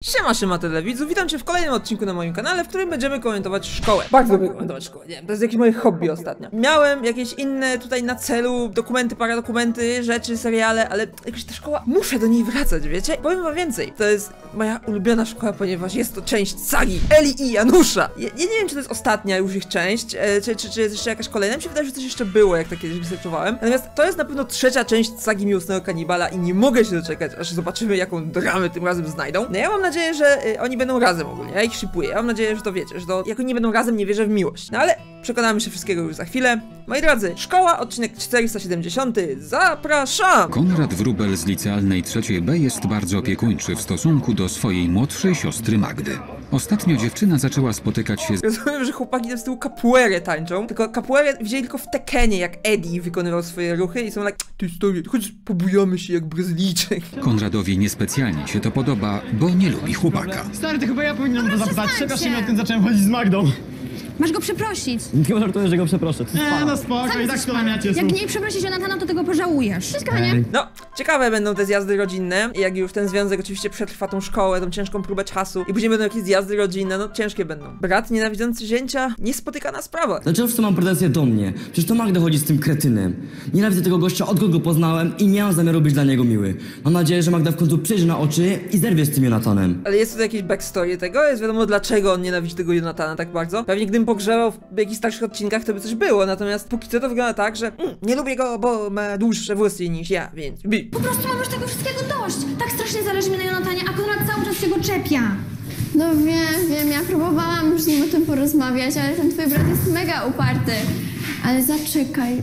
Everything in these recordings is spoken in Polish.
Siema telewidzów, witam cię w kolejnym odcinku na moim kanale, w którym będziemy komentować szkołę. Bardzo lubię komentować szkołę, nie wiem, to jest jakieś moje hobby ostatnio. Miałem jakieś inne tutaj na celu dokumenty, paradokumenty, rzeczy, seriale, ale jakoś ta szkoła, muszę do niej wracać, wiecie? Powiem wam więcej, to jest moja ulubiona szkoła, ponieważ jest to część sagi Eli i Janusza. Ja nie wiem, czy to jest ostatnia już ich część, czy jest jeszcze jakaś kolejna. Mi się wydaje, że coś jeszcze było, jak tak kiedyś researchowałem. Natomiast to jest na pewno trzecia część sagi Miłosnego Kanibala i nie mogę się doczekać, aż zobaczymy, jaką dramę tym razem znajdą. No ja mam nadzieję, że oni będą razem ogólnie, ja ich shipuję. Ja mam nadzieję, że to wiecie, że to jak oni będą razem, nie wierzę w miłość. No ale przekonamy się wszystkiego już za chwilę. Moi drodzy, szkoła, odcinek 470. Zapraszam! Konrad Wróbel z licealnej 3B jest bardzo opiekuńczy w stosunku do swojej młodszej siostry Magdy. Ostatnio dziewczyna zaczęła spotykać się z... Rozumiem, że chłopaki tam z tyłu capoeirę tańczą, tylko capoeirę widzieli tylko w Tekenie, jak Eddie wykonywał swoje ruchy i są like, ty stary, chodź pobujamy się jak Brazylijczyk. Konradowi niespecjalnie się to podoba, bo nie lubi chłopaka. Stary, to chyba ja powinienem to zapytać. Przepraszam, odkąd zacząłem chodzić z Magdą. Masz go przeprosić. Chyba żartuję, że go przeproszę. No spoko, i tak to namiacie są. Jak nie przeprosisz Jonathana, to tego pożałujesz. Cześć, kochanie. No, ciekawe będą te zjazdy rodzinne, jak już ten związek oczywiście przetrwa tą szkołę, tą ciężką próbę czasu i później będą jakieś zjazdy rodzinne, no ciężkie będą. Brat nienawidzący zięcia, niespotykana sprawa. Dlaczego wszyscy mam pretensje do mnie? Przecież to Magda chodzi z tym kretynem. Nienawidzę tego gościa, odkąd go poznałem i nie mam zamiaru być dla niego miły. Mam nadzieję, że Magda w końcu przejrzy na oczy i zerwie z tym Jonathanem. Ale jest tutaj jakieś backstory tego? Jest wiadomo, dlaczego on nienawidzi tego Jonathana tak bardzo? Pewnie gdybym pogrzebał w jakichś starszych odcinkach, to by coś było, natomiast póki co to wygląda tak, że nie lubię go, bo ma dłuższe włosy niż ja, więc Po prostu mam już tego wszystkiego dość. Tak strasznie zależy mi na Jonathanie, a Konrad cały czas się go czepia. No wiem, ja próbowałam już z nim o tym porozmawiać, ale ten twój brat jest mega uparty. Ale zaczekaj,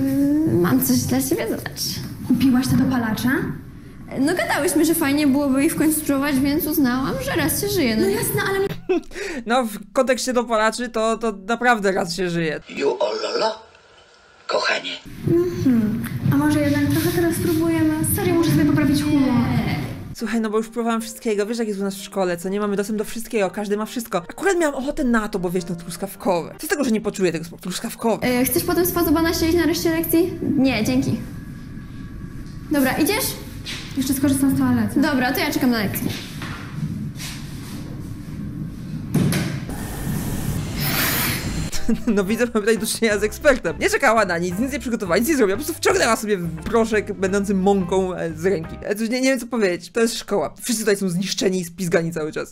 mam coś dla ciebie, zobacz. Kupiłaś te dopalacze? No gadałyśmy, że fajnie byłoby ich w końcu spróbować, więc uznałam, że raz się żyje. No jasne, ale... no w kontekście dopalaczy to naprawdę raz się żyje. You ololo, kochanie. A może jednak trochę teraz spróbujemy? Serio, muszę sobie poprawić humor. Słuchaj, no bo już próbowałam wszystkiego, wiesz jak jest u nas w szkole, co nie mamy dostęp do wszystkiego, każdy ma wszystko. Akurat miałam ochotę na to, bo wiesz, no truskawkowe. Co z tego, że nie poczuję tego smaku truskawkowe? Chcesz potem z fazobana siedzieć na reszcie lekcji? Nie, dzięki. Dobra, idziesz? Jeszcze skorzystam z toalety. Dobra, to ja czekam na lekcję. No widzę, mamy tutaj do czynienia z ekspertem. Nie czekała na nic nie przygotowała, nic nie zrobiła, po prostu wciągnęła sobie proszek będący mąką z ręki. Coś nie wiem co powiedzieć, to jest szkoła. Wszyscy tutaj są zniszczeni i spizgani cały czas.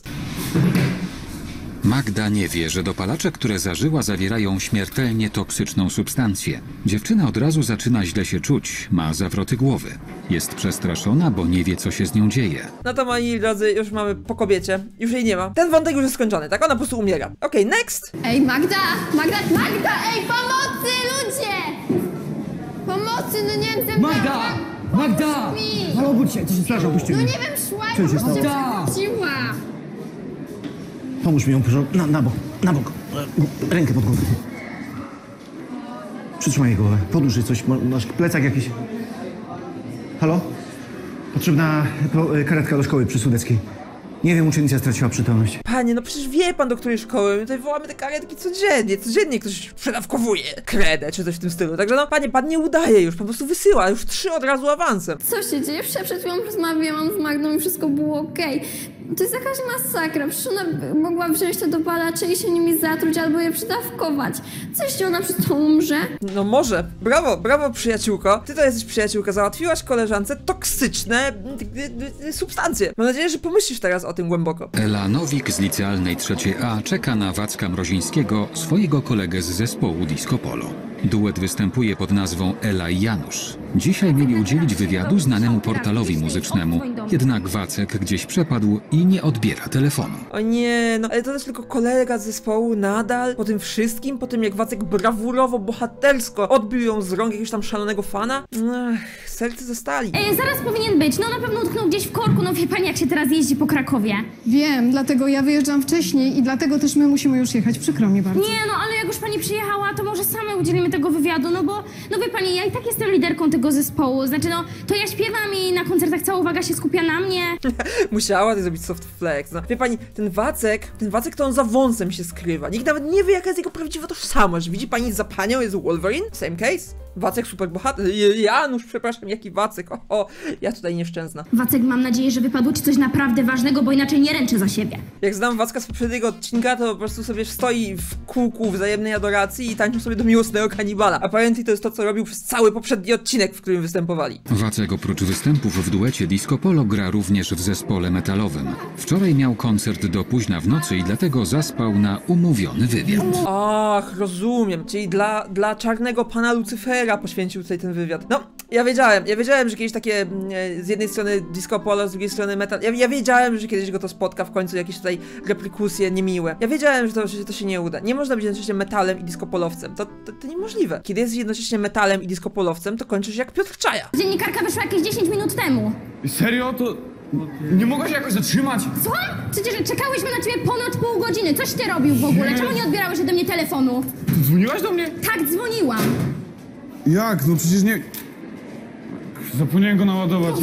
Magda nie wie, że dopalacze, które zażyła, zawierają śmiertelnie toksyczną substancję. Dziewczyna od razu zaczyna źle się czuć, ma zawroty głowy. Jest przestraszona, bo nie wie, co się z nią dzieje. No to moi drodzy, już mamy po kobiecie, już jej nie ma. Ten wątek już jest skończony, tak? Ona po prostu umiera. Okej, next! Ej, Magda, ej, pomocy, ludzie! Pomocy, no nie wiem, Magda! Halo, obudź się, co się strażą, opuścił No mnie. nie wiem, szła, Co się stało? przewróciła. Pomóż mi ją, proszę, na bok. Rękę pod głowę. Przytrzymaj jej głowę, podłóż jej coś, masz plecak jakiś. Halo? Potrzebna karetka do szkoły przy Sudeckiej. Nie wiem, uczennica straciła przytomność. Panie, no przecież wie pan, do której szkoły, my tutaj wołamy te karetki codziennie ktoś przedawkowuje kredę, czy coś w tym stylu, także no, panie, pan nie udaje już, po prostu wysyła, już 3 od razu awansem. Co się dzieje? Przed chwilą rozmawiałam z Magdą i wszystko było okej. To jest jakaś masakra. Przecież ona mogła wziąć te dopalacze i się nimi zatruć albo je przydawkować. Co jeśli ona przez to umrze? No może, brawo przyjaciółko, ty to jesteś przyjaciółka, załatwiłaś koleżance toksyczne substancje. Mam nadzieję, że pomyślisz teraz o tym głęboko. Ela Nowik z licealnej 3A czeka na Wacka Mrozińskiego, swojego kolegę z zespołu Disco Polo. Duet występuje pod nazwą Ela i Janusz. Dzisiaj mieli udzielić wywiadu znanemu portalowi muzycznemu. Jednak Wacek gdzieś przepadł i nie odbiera telefonu. O nie, no ale to też tylko kolega z zespołu nadal, po tym wszystkim, po tym jak Wacek brawurowo, bohatersko odbił ją z rąk jakiegoś tam szalonego fana. Ach, serce zostali. Zaraz powinien być. No na pewno utknął gdzieś w korku. No wie pani, jak się teraz jeździ po Krakowie. Wiem, dlatego ja wyjeżdżam wcześniej i dlatego też my musimy już jechać. Przykro mi bardzo. Nie, no ale jak już pani przyjechała, to może same udzielimy tego wywiadu, no bo, no wie pani, ja i tak jestem liderką tego zespołu. Znaczy, no, to ja śpiewam i na koncertach cała uwaga się skupia na mnie. Musiała zrobić soft flex, no. Wie pani, ten Wacek to on za wąsem się skrywa. Nikt nawet nie wie, jaka jest jego prawdziwa tożsamość. Widzi pani za panią jest Wolverine? Same case? Wacek superbohater. Janusz, przepraszam, jaki Wacek? O, ja tutaj nieszczęsna. Wacek, mam nadzieję, że wypadło ci coś naprawdę ważnego, bo inaczej nie ręczę za siebie. Jak znam Wacka z poprzedniego odcinka, to po prostu sobie stoi w kółku wzajemnej adoracji i tańczył sobie do Miłosnego Kanibala. Apparently to jest to, co robił przez cały poprzedni odcinek, w którym występowali. Wacek oprócz występów w duecie Disco Polo gra również w zespole metalowym. Wczoraj miał koncert do późna w nocy i dlatego zaspał na umówiony wywiad. Ach, rozumiem, czyli dla czarnego pana Lucyfera poświęcił tutaj ten wywiad. No, ja wiedziałem, że kiedyś takie z jednej strony Disco Polo, z drugiej strony metal. Ja wiedziałem, że kiedyś go to spotka w końcu jakieś tutaj reperkusje niemiłe. Ja wiedziałem, że to się nie uda. Nie można być jednocześnie metalem i disco polowcem. To niemożliwe. Kiedy jesteś jednocześnie metalem i disco polowcem, to kończysz jak Piotr Czaja. Dziennikarka wyszła jakieś 10 minut temu. Serio? To nie mogłaś jakoś zatrzymać? Co? Przecież czekałyśmy na ciebie ponad pół godziny. Coś ty robił w ogóle? Czemu nie odbierałeś ode mnie telefonu? Dzwoniłaś do mnie? Tak, dzwoniłam. Jak? No przecież nie... Zapomniałem go naładować.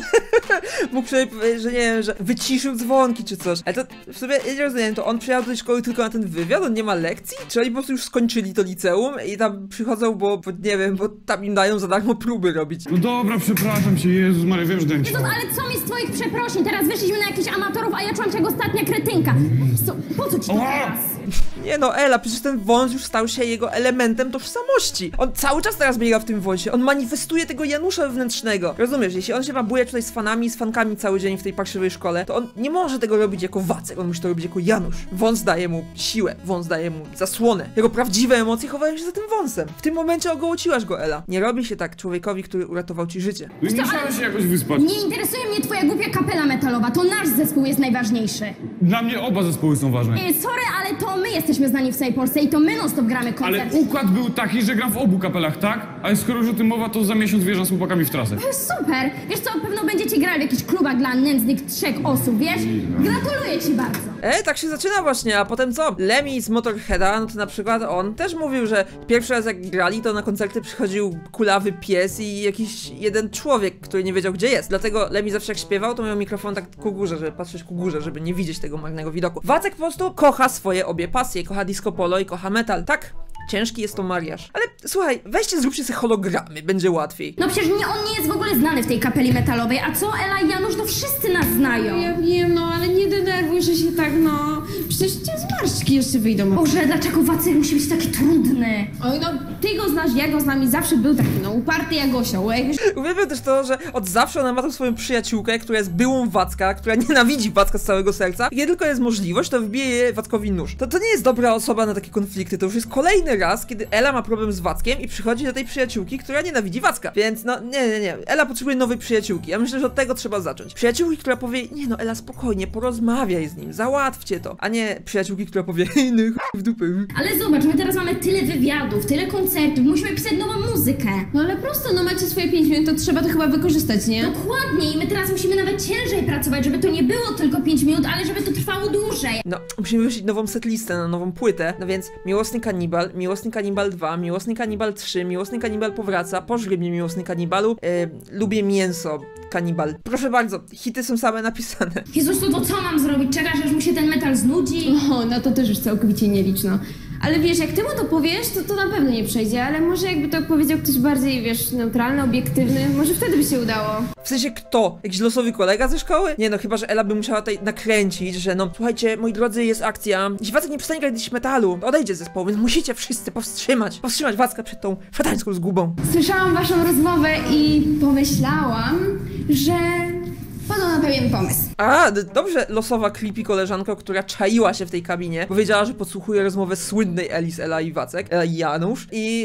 Mógł przynajmniej powiedzieć, że nie wiem, że wyciszył dzwonki czy coś. Ale to w sobie, ja nie rozumiem, to on przyjechał do tej szkoły tylko na ten wywiad? On nie ma lekcji? Czy oni po prostu już skończyli to liceum i tam przychodzą, bo nie wiem, bo tam im dają za darmo próby robić. No dobra, przepraszam cię, Jezus Maria, wiem, że dałem ci. Jezus, ale co mi z twoich przeprosin? Teraz wyszliśmy na jakichś amatorów, a ja czułam się jak ostatnia kretynka. Co, po co ci to teraz? Nie no, Ela, przecież ten wąs już stał się jego elementem tożsamości. On cały czas teraz biega w tym wąsie. On manifestuje tego Janusza wewnętrznego. Rozumiesz, jeśli on się babuje tutaj z fanami, z fankami cały dzień w tej parszywej szkole, to on nie może tego robić jako Wacek, on musi to robić jako Janusz. Wąs daje mu siłę, wąs daje mu zasłonę. Jego prawdziwe emocje chowają się za tym wąsem. W tym momencie ogołociłaś go, Ela. Nie robi się tak człowiekowi, który uratował ci życie. No i musiałeś się jakoś wyspać. Nie interesuje mnie twoja głupia kapela metalowa, to nasz zespół jest najważniejszy. Dla mnie oba zespoły są ważne. Sorry, ale to my jesteśmy znani w całej Polsce i to my non-stop gramy Ale koncerty. układ był taki, że gram w obu kapelach, tak? Ale skoro już o tym mowa, to za miesiąc wjeżdżam z chłopakami w trasę. Super! Wiesz co, pewno będziecie grali w jakichś klubach dla nędznych 3 osób, wiesz? Gratuluję ci bardzo. Tak się zaczyna właśnie, a potem co? Lemmy z Motorheada, no to na przykład on też mówił, że pierwszy raz jak grali, to na koncerty przychodził kulawy pies i jakiś jeden człowiek, który nie wiedział gdzie jest. Dlatego Lemmy zawsze jak śpiewał, to miał mikrofon tak ku górze, żeby patrzeć ku górze, żeby nie widzieć tego marnego widoku. Wacek po prostu kocha swoje obie pasje, kocha disco polo i kocha metal. Tak, ciężki jest to mariaż. Ale słuchaj, weźcie, zróbcie sobie hologramy, będzie łatwiej. No przecież on nie jest w ogóle znany w tej kapeli metalowej, a co Ela i Janusz, no wszyscy nas znają. Ja wiem, no ale nie denerwuj, że się tak, no... Przecież cię zmarszczki jeszcze wyjdą. Boże, dlaczego Wacek musi być taki trudny? Oj, no ty go znasz, ja go znam i zawsze był taki, no uparty jak osioł. Uwielbiam też to, że od zawsze ona ma tą swoją przyjaciółkę, która jest byłą Wacka, która nienawidzi Wacka z całego serca. I kiedy tylko jest możliwość, to wbije Wackowi nóż. To nie jest dobra osoba na takie konflikty, to już jest kolejny raz, kiedy Ela ma problem z Wackiem i przychodzi do tej przyjaciółki, która nienawidzi Wacka. Więc no, nie. Ela potrzebuje nowej przyjaciółki. Ja myślę, że od tego trzeba zacząć. Przyjaciółki, która powie, nie no, Ela, spokojnie, porozmawiaj z nim, załatwcie to. A nie przyjaciółki, która powie, no w dupę. Ale zobacz, my teraz mamy tyle wywiadów, tyle koncertów, musimy pisać nową muzykę. No ale prosto, no macie swoje 5 minut, to trzeba to chyba wykorzystać, nie? Dokładnie, i my teraz musimy nawet ciężej pracować, żeby to nie było tylko 5 minut, ale żeby to trwało dłużej. No, musimy wyślić nową setlistę na nową płytę. No więc Miłosny Kanibal 2, Miłosny Kanibal 3, Miłosny Kanibal powraca, pożrib mnie Miłosny Kanibalu, lubię mięso, kanibal. Proszę bardzo, hity są same napisane. Jezus, to co mam zrobić? Czekasz, aż mu się ten metal znudzi? O, no to też już całkowicie nie licz, no. Ale wiesz, jak ty mu to powiesz, to na pewno nie przejdzie, ale może jakby to powiedział ktoś bardziej, wiesz, neutralny, obiektywny, może wtedy by się udało. W sensie kto? Jakiś losowy kolega ze szkoły? Nie no, chyba że Ela by musiała tutaj nakręcić, że no, słuchajcie, moi drodzy, jest akcja. Jeśli Wacek nie przestanie grać metalu, to odejdzie z zespołu, więc musicie wszyscy powstrzymać Wacka przed tą szatańską zgubą. Słyszałam waszą rozmowę i pomyślałam, że padł na pewien pomysł. A, dobrze, losowa creepy koleżanka, która czaiła się w tej kabinie, powiedziała, że podsłuchuje rozmowę słynnej Eli z Ela i Wacek, Ela i Janusz i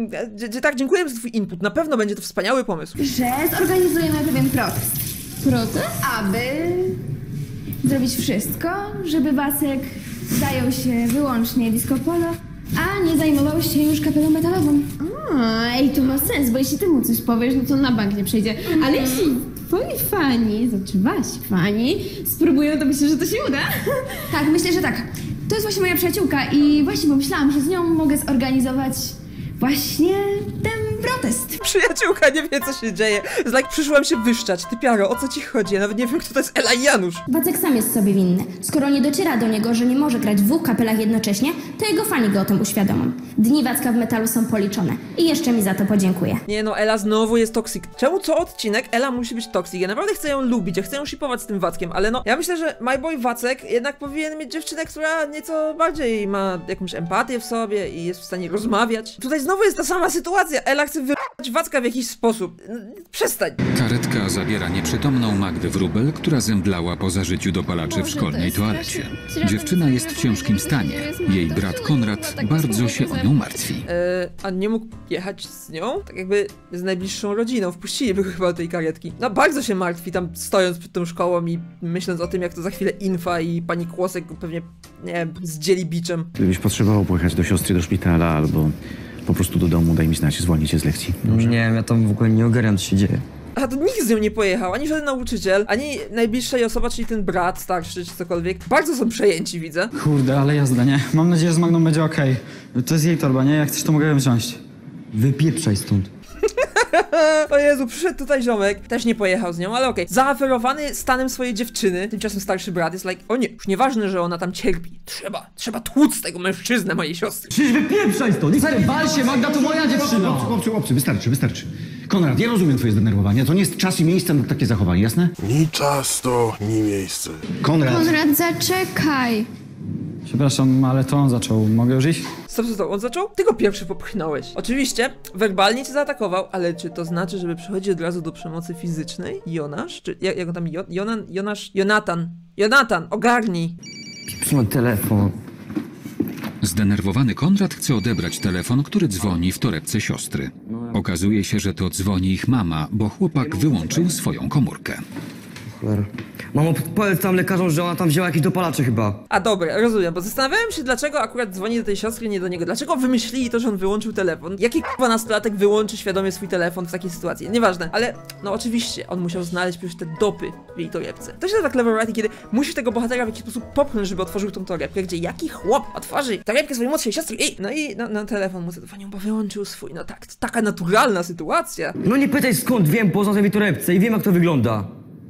tak, dziękuję za twój input, na pewno będzie to wspaniały pomysł. Że zorganizujemy pewien protest. Protest? Aby zrobić wszystko, żeby Wacek zajął się wyłącznie disco polo, a nie zajmował się już kapelą metalową. Ej, to ma sens, bo jeśli ty mu coś powiesz, no to na bank nie przejdzie. Ale jeśli twoi fani, znaczy wasi fani, spróbują, to myślę, że to się uda. Tak, myślę, że tak. To jest właśnie moja przyjaciółka i właśnie pomyślałam, że z nią mogę zorganizować właśnie ten protest. Przyjaciółka nie wie, co się dzieje. Jest like, przyszłam się wyszczać. Ty Piaro, o co ci chodzi? Ja nawet nie wiem, kto to jest Ela i Janusz. Wacek sam jest sobie winny. Skoro nie dociera do niego, że nie może grać w dwóch kapelach jednocześnie, to jego fani go o tym uświadomią. Dni Wacka w metalu są policzone. I jeszcze mi za to podziękuję. Nie no, Ela znowu jest toksik. Czemu co odcinek Ela musi być toksik? Ja naprawdę chcę ją lubić, ja chcę ją shipować z tym Wackiem, ale no, ja myślę, że My Boy Wacek jednak powinien mieć dziewczynę, która nieco bardziej ma jakąś empatię w sobie i jest w stanie rozmawiać. Tutaj znowu jest ta sama sytuacja. Ela chce wybrać Wacka w jakiś sposób. Przestań. Karetka zabiera nieprzytomną Magdę Wróbel, która zemdlała po zażyciu dopalaczy w szkolnej toalecie. Dziewczyna jest w ciężkim stanie. Jej brat Konrad bardzo się o nią martwi. A nie mógł jechać z nią? Tak jakby z najbliższą rodziną. Wpuściliby go chyba do tej karetki. No bardzo się martwi tam stojąc przed tą szkołą i myśląc o tym, jak to za chwilę Infa i pani Kłosek go pewnie, nie wiem, zdzieli biczem. Gdybyś potrzebował pojechać do siostry do szpitala albo po prostu do domu, daj mi znać, zwolnię cię z lekcji. Dobrze? Nie wiem, ja tam w ogóle nie ogarniam, co się dzieje. A to nikt z nią nie pojechał, ani żaden nauczyciel, ani najbliższa jej osoba, czyli ten brat starszy czy cokolwiek. Bardzo są przejęci, widzę. Kurde, ale jazda, nie? Mam nadzieję, że z Magdą będzie okej. To jest jej torba, nie? Jak chcesz, to mogę ją wziąć. Wypieprzaj stąd. O Jezu, przyszedł tutaj ziomek, też nie pojechał z nią, ale okej. Zaaferowany stanem swojej dziewczyny, tymczasem starszy brat jest like, o nie, już nieważne, że ona tam cierpi. Trzeba tłuc tego mężczyznę mojej siostry. Przecież wypieprzaj stąd! Wal się, Magda to moja dziewczyna! Chłopcy, wystarczy. Konrad, ja rozumiem twoje zdenerwowanie, to nie jest czas i miejsce na takie zachowanie, jasne? Ni czas to, ni miejsce. Konrad, Zaczekaj. Przepraszam, ale to on zaczął. Mogę już iść? Stop, on zaczął? Ty go pierwszy popchnąłeś. Oczywiście, werbalnie cię zaatakował, ale czy to znaczy, żeby przechodzić od razu do przemocy fizycznej? Jonasz? Czy jak on tam? Jonatan, ogarnij. Pieprz telefon. Zdenerwowany Konrad chce odebrać telefon, który dzwoni w torebce siostry. Okazuje się, że to dzwoni ich mama, bo chłopak wyłączył swoją komórkę. Mamo, powiedz tam lekarzom, że ona tam wzięła jakieś dopalacze chyba. A dobra, rozumiem, bo zastanawiałem się, dlaczego akurat dzwoni do tej siostry, nie do niego. Dlaczego wymyślili to, że on wyłączył telefon? Jaki k***a nastolatek wyłączy świadomie swój telefon w takiej sytuacji? Nieważne, ale no oczywiście, on musiał znaleźć przecież te dopy w jej torebce. To się nazywa clever writing, kiedy musisz tego bohatera w jakiś sposób popchnąć, żeby otworzył tą torebkę, gdzie jaki chłop otworzy torebkę swojej młodszej siostry i no telefon mu zadzwonił, bo wyłączył swój. No tak, to taka naturalna sytuacja. No nie pytaj skąd wiem, bo znalazłem jej torebce i wiem jak to wygląda.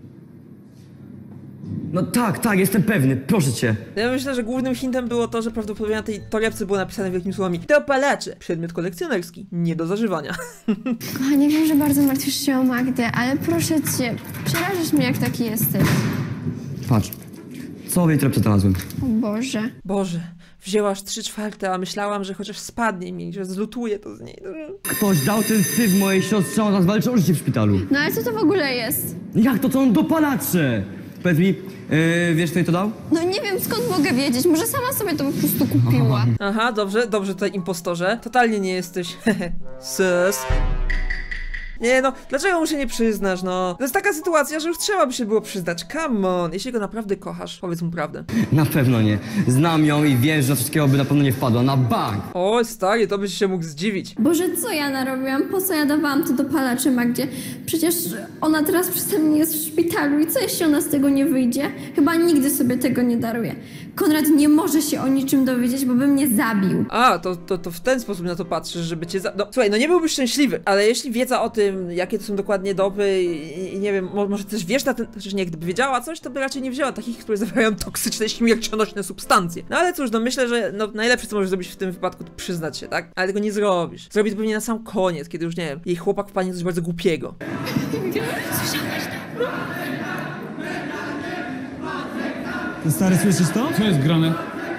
No tak, jestem pewny, proszę cię. Ja myślę, że głównym hintem było to, że prawdopodobnie na tej torebce było napisane wielkimi słowami: dopalacze, przedmiot kolekcjonerski, nie do zażywania. Kochanie, wiem, że bardzo martwisz się o Magdę, ale proszę cię, przerażasz mnie, jak taki jesteś. Patrz, co w jej torebce znalazłem? O Boże. Boże, wzięłaś 3/4, a myślałam, że chociaż spadnie mi, że zlutuje to z niej. Ktoś dał ten syf mojej siostrze, ona walczy o życie w szpitalu. No ale co to w ogóle jest? Jak to on dopalacze? Powiedz mi, wiesz kto jej to dał? No nie wiem, skąd mogę wiedzieć, może sama sobie to po prostu kupiła. Aha, dobrze tutaj impostorze. Totalnie nie jesteś sus. Nie no, dlaczego mu się nie przyznasz, no? To jest taka sytuacja, że już trzeba by się było przyznać. Come on, jeśli go naprawdę kochasz, powiedz mu prawdę. Na pewno nie. Znam ją i wiem, że na wszystkiego by na pewno nie wpadła. Na bank! Oj, stary, to byś się mógł zdziwić. Boże, co ja narobiłam? Po co ja dawałam to dopalacze Magdzie? Przecież ona teraz przeze mnie jest w szpitalu i co jeśli ona z tego nie wyjdzie? Chyba nigdy sobie tego nie daruje. Konrad nie może się o niczym dowiedzieć, bo by mnie zabił. A, to w ten sposób na to patrzysz, żeby cię No, słuchaj, no nie byłbyś szczęśliwy, ale jeśli wiedza o tym, jakie to są dokładnie dopy i nie wiem, może też wiesz na ten... Przecież nie, gdyby wiedziała coś, to by raczej nie wzięła takich, które zawierają toksyczne, śmiercionośne substancje. No ale cóż, no myślę, że no najlepsze, co możesz zrobić w tym wypadku, to przyznać się, tak? Ale tego nie zrobisz. Zrobi to pewnie na sam koniec, kiedy już, nie wiem, jej chłopak wpadnie coś bardzo głupiego. Ty stary, słyszysz to? Co jest grane?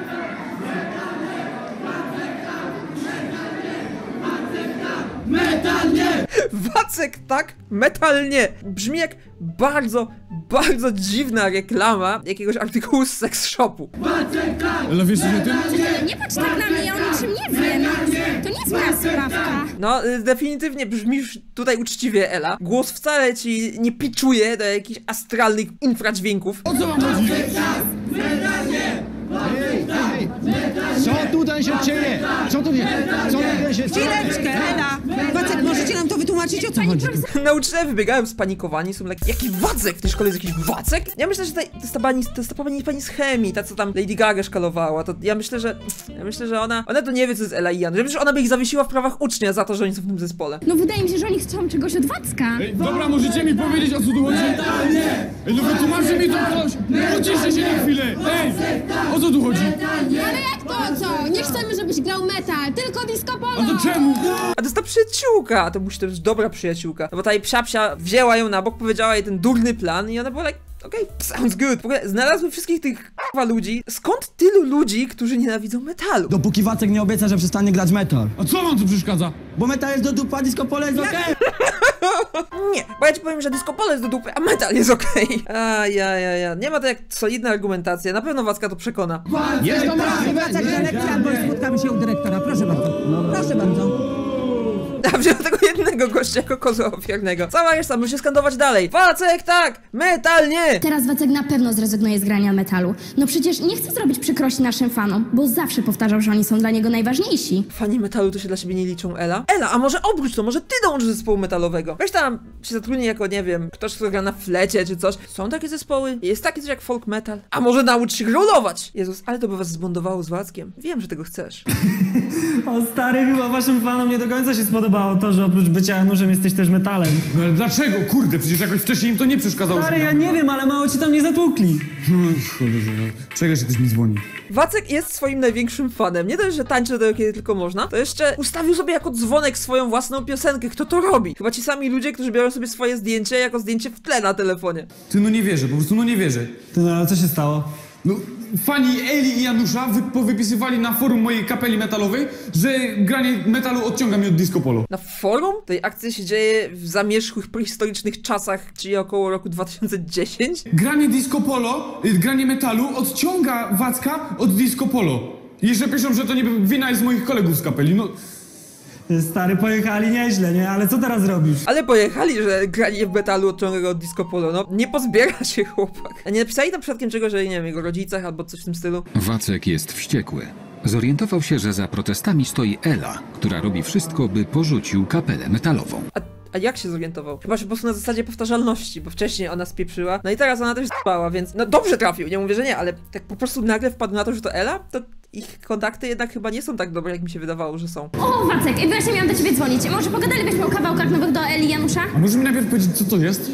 Metalnie! Wacek, tak? Metalnie! Brzmi jak bardzo dziwna reklama jakiegoś artykułu z sex shopu. Ale wiesz coś o tym? Nie patrz tak na mnie, ja o niczym nie wiem. To nie jest moja sprawka. No, definitywnie brzmisz tutaj uczciwie, Ela. Głos wcale ci nie piczuje do jakichś astralnych infradźwięków. O co mam chodzić? Co tutaj się dzieje? Co tutaj się dzieje? Chwileczkę, Ela! Wacek, możecie nam to wytłumaczyć, o co chodzi? Nauczyciele wybiegają spanikowani, są like, jaki Wacek? W tej szkole jest jakiś Wacek? Ja myślę, że to jest ta pani z chemii, ta co tam Lady Gaga szkalowała, to ja myślę, że ona to nie wie, co jest Ela i Janusz. Ja myślę, że ona by ich zawiesiła w prawach ucznia za to, że oni są w tym zespole. No wydaje mi się, że oni chcą czegoś od Wacka. Ej, dobra, możecie mi powiedzieć, o co tu chodzi? Ej, no wytłumaczy mi to ktoś! Uciszcie się na chwilę! Ej, o co tu chodzi? Ale jak to co? Nie chcemy, żebyś grał metal, tylko disco polo! A to czemu? A to jest ta przyjaciółka, to musi to być dobra przyjaciółka. No bo ta jej psia wzięła ją na bok, powiedziała jej ten durny plan i ona była like, okej, sounds good. W ogóle znalazły wszystkich tych ludzi. Skąd tylu ludzi, którzy nienawidzą metalu? Dopóki Wacek nie obieca, że przestanie grać metal. A co wam tu przeszkadza? Bo metal jest do dupa, disco polo jest okej. Nie, bo ja ci powiem, że disco polo jest do dupy, a metal jest okej. Ja. Nie ma to jak solidna argumentacja. Na pewno Wacka to przekona. Jest to Wacek na lekcji albo spotkamy się u dyrektora. Proszę bardzo. Proszę bardzo. A wziął tego jednego gościa jako kozła ofiarnego. Cała reszta musi skandować dalej. Wacek tak, metal nie! Teraz Wacek na pewno zrezygnuje z grania metalu. No przecież nie chce zrobić przykrości naszym fanom, bo zawsze powtarzał, że oni są dla niego najważniejsi. Fani metalu to się dla siebie nie liczą, Ela? Ela, a może obróć to, może ty dołączysz do zespołu metalowego. Weź tam się zatrudnij jako, nie wiem, ktoś, kto gra na flecie czy coś. Są takie zespoły, jest taki coś jak folk metal. A może naucz się rolować? Jezus, ale to by was zbondowało z Wackiem. Wiem, że tego chcesz. O stary, chyba waszym fanom nie do końca się spodobało to, że oprócz bycia Januszem jesteś też metalem. No ale dlaczego? Kurde, przecież jakoś wcześniej im to nie przeszkadzało. Stary, ja nie wiem, ale mało ci tam nie zatłukli. Czekaj, że ktoś mi dzwoni. Wacek jest swoim największym fanem. Nie dość, że tańczy do tego, kiedy tylko można, to jeszcze ustawił sobie jako dzwonek swoją własną piosenkę. Kto to robi? Chyba ci sami ludzie, którzy biorą sobie swoje zdjęcie jako zdjęcie w tle na telefonie. Ty no nie wierzę, po prostu no nie wierzę. Ty no, ale co się stało? No, fani Eli i Janusza powypisywali na forum mojej kapeli metalowej, że granie metalu odciąga mnie od disco polo. Na forum? Tej akcji się dzieje w zamierzchłych, prehistorycznych czasach, czyli około roku 2010. Granie disco polo, granie metalu odciąga Wacka od disco polo. I jeszcze piszą, że to niby wina jest moich kolegów z kapeli, no... Stary, pojechali nieźle, nie? Ale co teraz robisz? Ale pojechali, że granie w metalu odciąga go od disco polo, no nie pozbiera się chłopak. A nie napisali tam przypadkiem czegoś, że nie wiem, jego rodzicach albo coś w tym stylu? Wacek jest wściekły. Zorientował się, że za protestami stoi Ela, która robi wszystko, by porzucił kapelę metalową. A jak się zorientował? Chyba, że po prostu na zasadzie powtarzalności, bo wcześniej ona spieprzyła, no i teraz ona też spała, więc no dobrze trafił, nie mówię, że nie, ale tak po prostu nagle wpadł na to, że to Ela, to ich kontakty jednak chyba nie są tak dobre, jak mi się wydawało, że są. O, Wacek, właśnie miałam do ciebie dzwonić. Może pogadalibyśmy o kawałkach nowych do Eli i Janusza? A może mi najpierw powiedzieć, co to jest?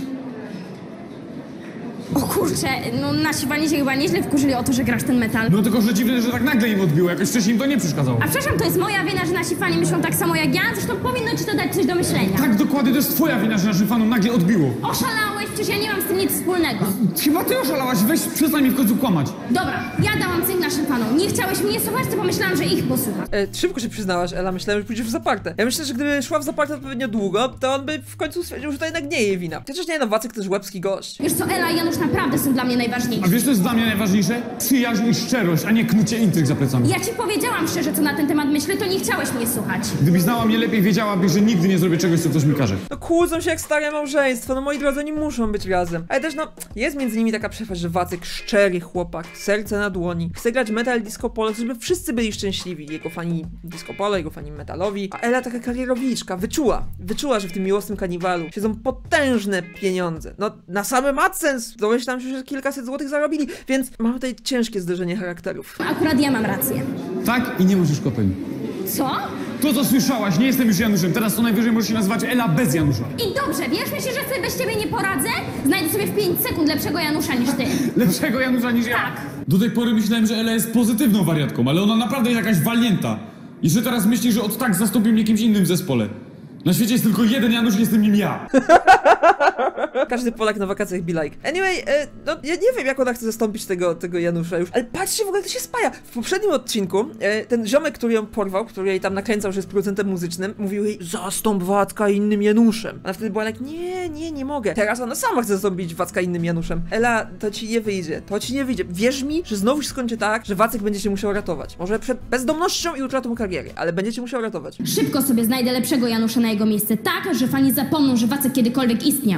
O kurczę, no nasi fani się chyba nieźle wkurzyli o to, że grasz ten metal. No tylko, że dziwne, że tak nagle im odbiło, jakoś wcześniej im to nie przeszkadzało. A przepraszam, to jest moja wina, że nasi fani myślą tak samo jak ja? Zresztą powinno ci to dać coś do myślenia. Tak, dokładnie, to jest twoja wina, że naszym fanom nagle odbiło. Oszalałeś, przecież ja nie mam z tym nic wspólnego. Chyba ty oszalałaś, weź przestań mi w końcu kłamać. Dobra, ja dałam cynk naszym fanom. Nie chciałeś mnie słuchać, to pomyślałam, że ich posłuchasz. Szybko się przyznałaś, Ela, myślałem, że pójdziesz w zaparte. Ja myślę, że gdyby szła w zaparte odpowiednio długo, to on by w końcu stwierdził, że to jednak nie jej wina. Chociaż nie, no Wacek to jest łebski gość. Wiesz co, Ela i Janusz naprawdę są dla mnie najważniejsi. A wiesz, co jest dla mnie najważniejsze? Przyjaźń i szczerość, a nie knucie intryg za plecami. Ja ci powiedziałam szczerze, co na ten temat myślę, to nie chciałeś mnie słuchać. Gdybyś znała mnie lepiej, wiedziałabyś, że nigdy nie zrobię czegoś, co ktoś mi każe. No kłócą się jak stare małżeństwo, no moi drodzy, oni muszą być razem. Ale też no, jest między nimi taka przepaść, że Wacek szczery chłopak, serce na dłoni, chce grać metal disco polo, żeby wszyscy byli szczęśliwi. Jego fani disco polo, jego fani metalowi. A Ela taka karierowiczka, wyczuła, że w tym miłosnym kaniwalu siedzą potężne pieniądze. No, na samym AdSense domyślam się, że kilkaset złotych zarobili, więc mamy tutaj ciężkie zderzenie charakterów. Akurat ja mam rację. Tak i nie możesz kopeń. Co? To, co słyszałaś, nie jestem już Januszem, teraz to najwyżej możesz się nazywać Ela bez Janusza. I dobrze, wiesz, myślisz, że sobie bez ciebie nie poradzę? Znajdę sobie w 5 sekund lepszego Janusza niż ty. Lepszego Janusza niż ja? Tak. Do tej pory myślałem, że Ela jest pozytywną wariatką, ale ona naprawdę jest jakaś walnięta. I że teraz myśli, że od tak zastąpi mnie kimś innym w zespole. Na świecie jest tylko jeden Janusz, jestem nim ja. Każdy Polak na wakacjach be like. Anyway, no ja nie wiem, jak ona chce zastąpić tego Janusza już, ale patrzcie w ogóle, jak to się spaja. W poprzednim odcinku ten ziomek, który ją porwał, który jej tam nakręcał, że jest producentem muzycznym, mówił jej, zastąp Wacka innym Januszem. Ona wtedy była like, nie mogę. Teraz ona sama chce zastąpić Wacka innym Januszem. Ela, to ci nie wyjdzie, Wierz mi, że znowu się skończy tak, że Wacek będzie się musiał ratować. Może przed bezdomnością i utratą kariery, ale będzie cię musiał ratować. Szybko sobie znajdę lepszego Janusza na jego miejsce, tak, że fani zapomną, że Wacek kiedykolwiek istniał. No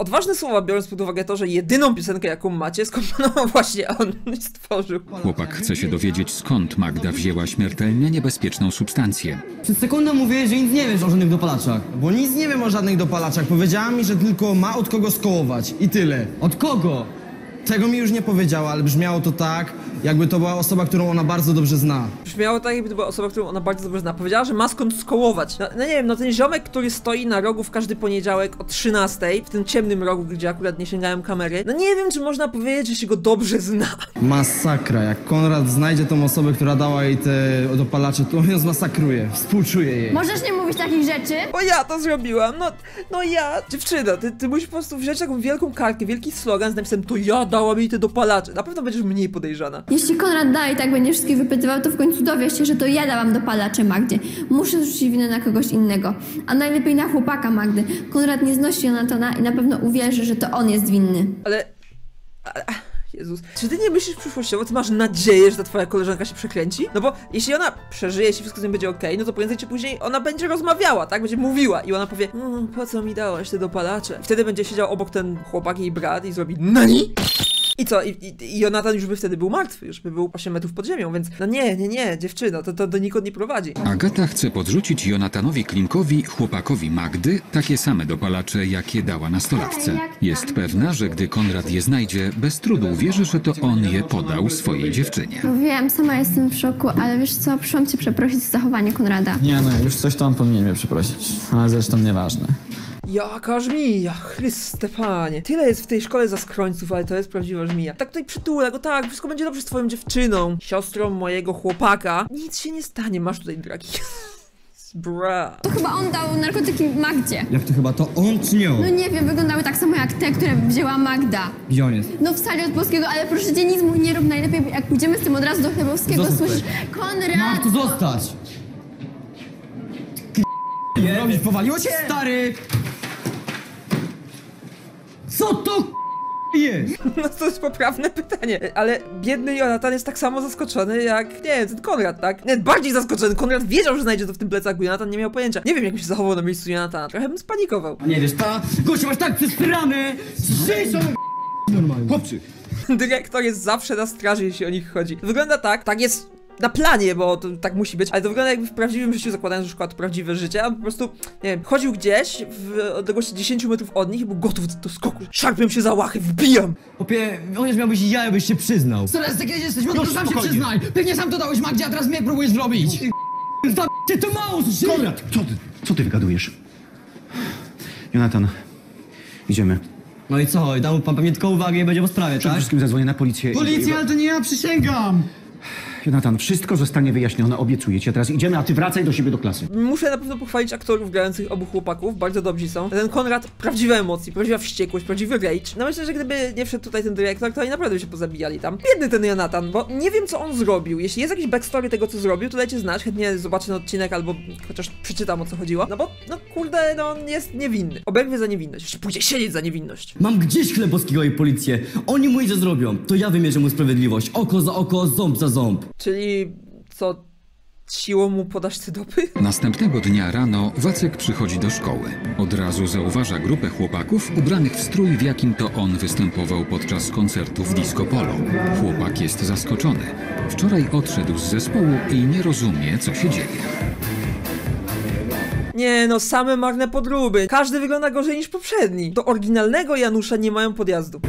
odważne słowa, biorąc pod uwagę to, że jedyną piosenkę, jaką macie, skomponował właśnie on stworzył. Chłopak chce się dowiedzieć, skąd Magda wzięła śmiertelnie niebezpieczną substancję. Przez sekundę mówię, że nic nie wiesz o żadnych dopalaczach. Bo nic nie wiem o żadnych dopalaczach. Powiedziała mi, że tylko ma od kogo skołować. I tyle. Od kogo? Tego mi już nie powiedziała, ale brzmiało to tak, jakby to była osoba, którą ona bardzo dobrze zna. Brzmiało tak, jakby to była osoba, którą ona bardzo dobrze zna. Powiedziała, że ma skąd skołować. No nie wiem, no ten ziomek, który stoi na rogu w każdy poniedziałek o 13:00, w tym ciemnym rogu, gdzie akurat nie sięgałem kamery, no nie wiem, czy można powiedzieć, że się go dobrze zna. Masakra. Jak Konrad znajdzie tą osobę, która dała jej te dopalacze, to on ją zmasakruje. Współczuję jej. Możesz nie mówić takich rzeczy? Bo ja to zrobiłam, no ja. Dziewczyno, ty musisz po prostu wziąć taką wielką kartkę, wielki slogan z napisem to ja dałam jej te dopalacze. Na pewno będziesz mniej podejrzana. Jeśli Konrad dalej tak będzie wszystkich wypytywał, to w końcu dowie się, że to ja dałam dopalacze Magdzie. Muszę zrzucić winę na kogoś innego. A najlepiej na chłopaka Magdy. Konrad nie znosi Jonatana i na pewno uwierzy, że to on jest winny. Ale Jezus, czy ty nie myślisz przyszłościowo, ty masz nadzieję, że ta twoja koleżanka się przekręci? No bo jeśli ona przeżyje, jeśli wszystko z nią będzie okej, no to prędzej czy później ona będzie rozmawiała, tak? Będzie mówiła i ona powie po co mi dałaś te dopalacze? I wtedy będzie siedział obok ten chłopak, jej brat i zrobi NANI? I co? I Jonatan już by wtedy był martwy, już by był 8 metrów pod ziemią, więc no nie, dziewczyno, to donikąd nie prowadzi. Agata chce podrzucić Jonatanowi Klimkowi, chłopakowi Magdy, takie same dopalacze, jakie dała nastolatce. Jest pewna, że gdy Konrad je znajdzie, bez trudu uwierzy, że to on je podał swojej dziewczynie. Wiem, sama jestem w szoku, ale wiesz co, przyszłam cię przeprosić za zachowanie Konrada. Nie no, już coś to on powinien mnie przeprosić, ale zresztą nieważne. Jaka żmija, Chryste Panie. Tyle jest w tej szkole zaskrońców, ale to jest prawdziwa żmija. Tak tutaj przytulę go, tak, wszystko będzie dobrze z twoją dziewczyną, siostrą mojego chłopaka. Nic się nie stanie, masz tutaj dragi. Bra. To chyba on dał narkotyki Magdzie. Jak to chyba, to on czy nie on? No nie wiem, wyglądały tak samo jak te, które wzięła Magda. Gdzie on jest? No w sali od Polskiego, ale proszę cię, nic mu nie rób, najlepiej jak pójdziemy z tym od razu do Chlebowskiego, Zostań słyszysz? Konrad! Masz tu zostać! Robisz, powaliło cię? Stary! Co to jest? No to jest poprawne pytanie, ale biedny Jonatan jest tak samo zaskoczony jak, nie wiem, ten Konrad, tak? Nie, bardziej zaskoczony. Konrad wiedział, że znajdzie to w tym plecaku, Jonatan nie miał pojęcia. Nie wiem, jak by się zachował na miejscu Jonatana, trochę bym spanikował. Nie wiesz, ta gościu masz tak przesrane! Żyj są normalnie. Chłopcy, Dyrektor jest zawsze na straży, jeśli o nich chodzi. Wygląda tak jest na planie, bo to tak musi być, ale to wygląda jakby w prawdziwym życiu, zakładając, że szkoła to prawdziwe życie, a on po prostu, nie wiem, chodził gdzieś w odległości 10 metrów od nich i był gotów do skoku. Szarpię się za łachy, wbijam! Chłopie, chociaż miałbyś jaja, byś się przyznał. Coraz takie jesteś, no to sam się przyznaj. Pewnie sam to dałeś Magdzie, a teraz mnie próbujesz zrobić. Ty to mało, słyszysz? Konrad, co ty wygadujesz? Jonatan, idziemy. No i co, dał mu pan pewnie tylko uwagę i będzie po sprawie, Przede tak? wszystkim zadzwonię na policję. Policja, ale to nie ja, przysięgam. Jonatan, wszystko zostanie wyjaśnione, obiecuję ci. A teraz idziemy, a ty wracaj do siebie do klasy. Muszę na pewno pochwalić aktorów grających obu chłopaków, bardzo dobrzy są. Ten Konrad, prawdziwe emocje, prawdziwa wściekłość, prawdziwy rage. No myślę, że gdyby nie wszedł tutaj ten dyrektor, to oni naprawdę by się pozabijali tam. Biedny ten Jonatan, bo nie wiem, co on zrobił. Jeśli jest jakiś backstory tego, co zrobił, to dajcie znać, chętnie zobaczę ten odcinek albo chociaż przeczytam, o co chodziło. No bo, no kurde, no on jest niewinny. Oberwie za niewinność, jeszcze pójdzie siedzieć za niewinność. Mam gdzieś Chlebowskiego i policję. Oni mu nic zrobią. To ja wymierzę mu sprawiedliwość. Oko za oko, ząb za ząb. Czyli co, siłą mu podasz te dopy? Następnego dnia rano Wacek przychodzi do szkoły. Od razu zauważa grupę chłopaków ubranych w strój, w jakim to on występował podczas koncertu w Disco Polo. Chłopak jest zaskoczony. Wczoraj odszedł z zespołu i nie rozumie, co się dzieje. Nie no, same marne podróby. Każdy wygląda gorzej niż poprzedni. Do oryginalnego Janusza nie mają podjazdu.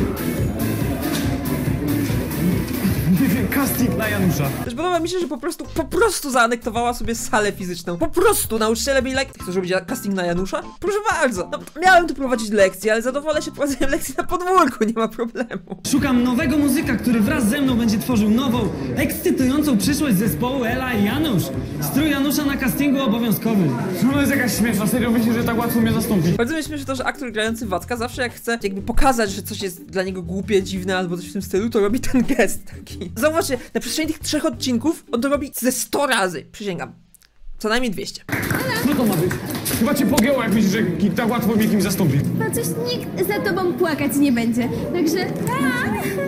Casting na Janusza. Też podoba mi się, że po prostu zaanektowała sobie salę fizyczną. Po prostu nauczyciele byli like, chcesz robić casting na Janusza? Proszę bardzo. No, miałem tu prowadzić lekcje, ale zadowolę się prowadzeniem lekcji na podwórku, nie ma problemu. Szukam nowego muzyka, który wraz ze mną będzie tworzył nową, ekscytującą przyszłość zespołu Ela i Janusz. Strój Janusza na castingu obowiązkowy. No jest jakaś śmieszna, serio myślisz, że tak łatwo mnie zastąpi? Bardzo mnie śmieszy to, że aktor grający Wacka zawsze jak chce jakby pokazać, że coś jest dla niego głupie, dziwne albo coś w tym stylu, to robi ten gest taki. Zauważcie, na przestrzeni tych 3 odcinków on to robi ze 100 razy, przysięgam. Co najmniej 200. Co to ma być? Chyba cię pogięło, jak myślisz, że tak łatwo mnie kimś zastąpi. Chyba coś nikt za tobą płakać nie będzie, także...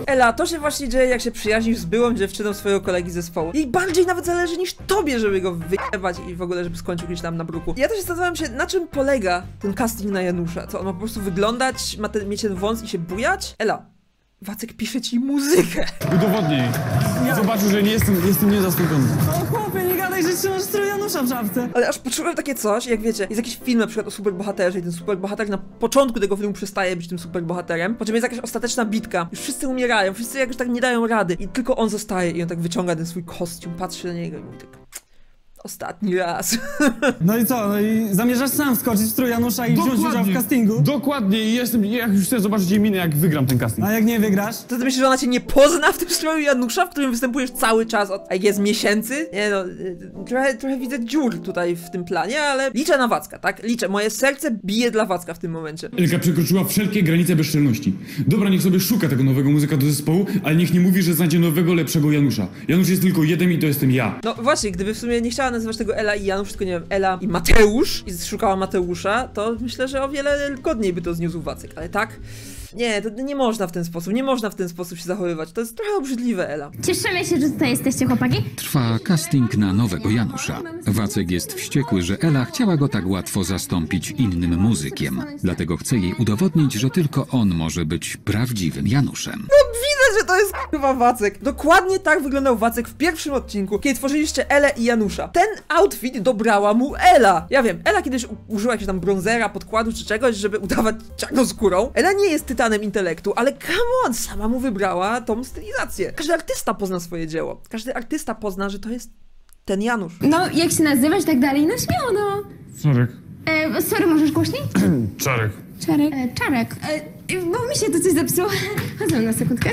Ela, to się właśnie dzieje, jak się przyjaźnisz z byłą dziewczyną swojego kolegi z zespołu. Jej bardziej nawet zależy niż tobie, żeby go wyjebać i w ogóle, żeby skończył gdzieś tam na bruku. Ja też zastanawiam się, na czym polega ten casting na Janusza. Co, on ma po prostu wyglądać, mieć ten wąs i się bujać? Ela, Wacek pisze ci muzykę. Udowodnij. Zobaczył, że nie jestem niezastąpiony. O chłopie, nie gadaj, że trzymasz strój Janusza w szafce. Ale aż poczułem takie coś, jak wiecie, jest jakiś film na przykład o superbohaterze i ten superbohater na początku tego filmu przestaje być tym superbohaterem, po czym jest jakaś ostateczna bitka, już wszyscy umierają, wszyscy jakoś tak nie dają rady i tylko on zostaje i on tak wyciąga ten swój kostium, patrzy na niego i mówi tak... Ostatni raz. No i co? No i zamierzasz sam skoczyć w strój Janusza i wziąć udział w castingu? Dokładnie i jak już chcę zobaczyć jej minę, jak wygram ten casting. A jak nie wygrasz? To ty myślisz, że ona cię nie pozna w tym stroju Janusza, w którym występujesz cały czas od jest miesięcy? Nie no, trochę widzę dziur tutaj w tym planie, ale liczę na Wacka, tak? Liczę, moje serce bije dla Wacka w tym momencie. Elka przekroczyła wszelkie granice bezczelności. Dobra, niech sobie szuka tego nowego muzyka do zespołu, ale niech nie mówi, że znajdzie nowego, lepszego Janusza. Janusz jest tylko jeden i to jestem ja. No właśnie, gdyby w sumie nie chciała nazywać tego Ela i Janusz, tylko nie wiem, Ela i Mateusz i szukała Mateusza, to myślę, że o wiele godniej by to zniósł Wacek, ale tak? Nie, to nie można w ten sposób, nie można w ten sposób się zachowywać, to jest trochę obrzydliwe, Ela. Cieszymy się, że tutaj jesteście, chłopaki. Trwa casting na nowego Janusza. Wacek jest wściekły, że Ela chciała go tak łatwo zastąpić innym muzykiem. Dlatego chce jej udowodnić, że tylko on może być prawdziwym Januszem. No widać, że to jest chyba Wacek. Dokładnie tak wyglądał Wacek w pierwszym odcinku, kiedy tworzyliście Elę i Janusza. Ten outfit dobrała mu Ela. Ja wiem, Ela kiedyś użyła jakiegoś tam bronzera, podkładu czy czegoś, żeby udawać czarnoskórą. Ela nie jest tytanem intelektu, ale come on, sama mu wybrała tą stylizację. Każdy artysta pozna swoje dzieło. Każdy artysta pozna, że to jest ten Janusz. No, jak się nazywasz i tak dalej, no śmiało, no. Czarek. Sorry, możesz głośniej? Czarek. Czarek. Czarek. Bo mi się to coś zepsuło. Chodź na sekundkę.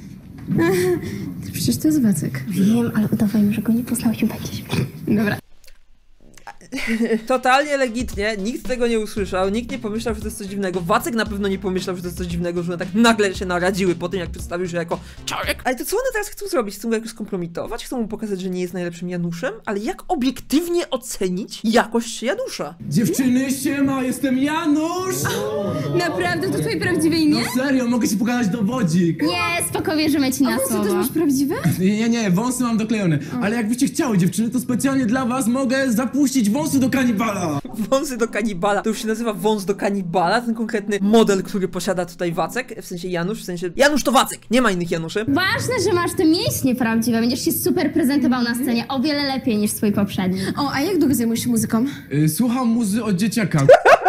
Przecież to jest Wacek. Wiem, ale udawajmy, że go nie poznałeś, będzie się. Dobra. Totalnie legitnie, nikt tego nie usłyszał, nikt nie pomyślał, że to jest coś dziwnego. Wacek na pewno nie pomyślał, że to jest coś dziwnego, że one tak nagle się naradziły po tym, jak przedstawił się jako Czarek. Ale to co one teraz chcą zrobić? Chcą go jakoś skompromitować? Chcą mu pokazać, że nie jest najlepszym Januszem? Ale jak obiektywnie ocenić jakość Janusza? Dziewczyny, siema, jestem Janusz! Naprawdę? To twoje prawdziwe imię? No serio, mogę ci pokazać dowodzik. Nie, spoko, wierzymy ci na A słowo. też masz prawdziwe? Nie, wąsy mam doklejone. Ale jakbyście chciały, dziewczyny, to specjalnie dla was mogę zapuścić wąsy do kanibala. Wąsy do kanibala. To już się nazywa wąs do kanibala, ten konkretny model, który posiada tutaj Wacek, w sensie Janusz, w sensie Janusz to Wacek, nie ma innych Januszy. Ważne, że masz te mięśnie prawdziwe, będziesz się super prezentował na scenie, o wiele lepiej niż swój poprzedni. O, a jak długo zajmujesz się muzyką? Słucham muzy od dzieciaka.